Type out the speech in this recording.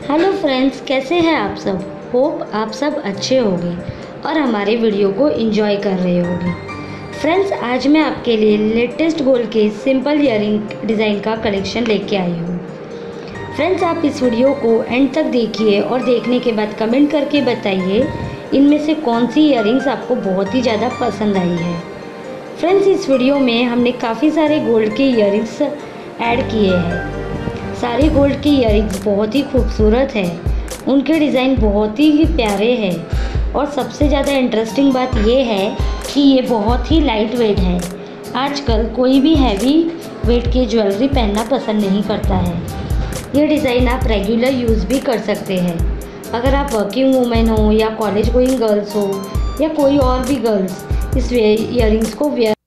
Hello friends, कैसे हैं आप सब। होप आप सब अच्छे होंगे और हमारे वीडियो को एंजॉय कर रहे होंगे। फ्रेंड्स, आज मैं आपके लिए लेटेस्ट गोल्ड के सिंपल ईयरिंग डिज़ाइन का कलेक्शन लेके आई हूँ। फ्रेंड्स, आप इस वीडियो को एंड तक देखिए और देखने के बाद कमेंट करके बताइए इनमें से कौन सी ईयरिंग्स आपको बहुत ही ज़्यादा पसंद आई है। फ्रेंड्स, इस वीडियो में हमने काफ़ी सारे गोल्ड के ईयरिंग्स ऐड किए हैं। सारे गोल्ड के ईयरिंग्स बहुत ही खूबसूरत है, उनके डिज़ाइन बहुत ही प्यारे हैं और सबसे ज़्यादा इंटरेस्टिंग बात ये है कि ये बहुत ही लाइट वेट है। आजकल कोई भी हैवी वेट की ज्वेलरी पहनना पसंद नहीं करता है। ये डिज़ाइन आप रेगुलर यूज़ भी कर सकते हैं। अगर आप वर्किंग वूमेन हो या कॉलेज गोइंग गर्ल्स हो या कोई और भी गर्ल्स इस ईयरिंग्स को वेयर